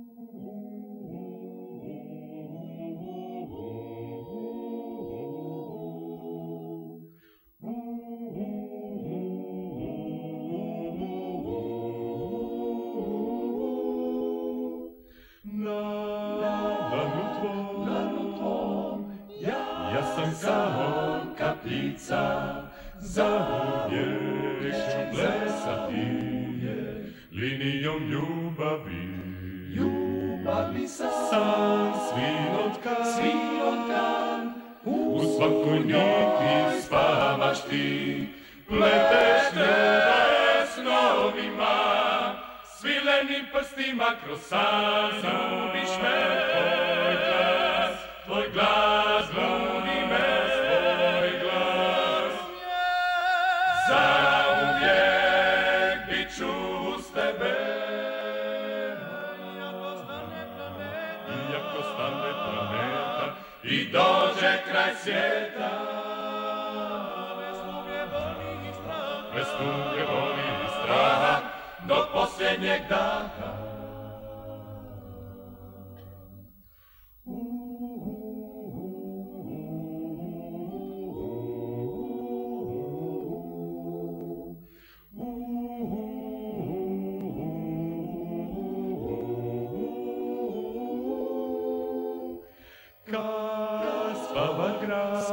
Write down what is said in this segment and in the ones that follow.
Ja sam samo kapljica, zauvijek ću plesati linijom ljubavi. Ljubavi Sam svirotkan, u svakoj niti spavaš ti, pleteš ljubav snovima, svilenim prstima kroz san. Ljubiš me, tvoj glas, ljubi me, tvoj glas. Zauvijek bit ću uz tebe, iako stane planeta i dođe kraj svijeta. Bez tuge, boli i straha, do posljednjeg daha. Kad spava grad,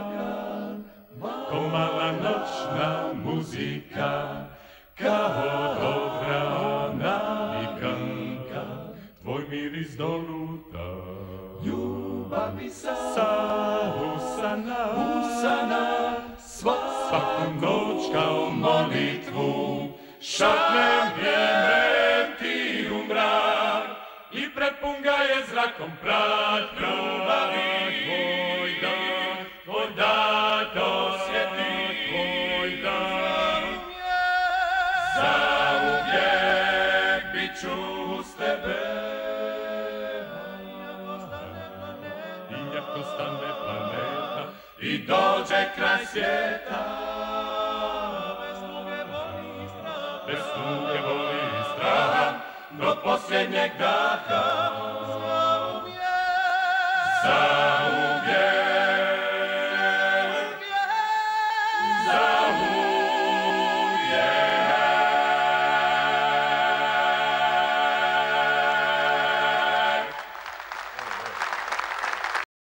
ko mala noćna muzika, kao dobra navika, tvoj miris doluta. Ljubavi usana, svaku noć kao molitvu, šapnem ime ti u mrak i prepun ga je zrakom prah. Ljubavi tvoj dan, osjeti tvoj dan. Zauvijek bit ću uz tebe, iako stane planeta i dođe kraj svijeta. Bez tuge, boli i straha, do posljednjeg daha.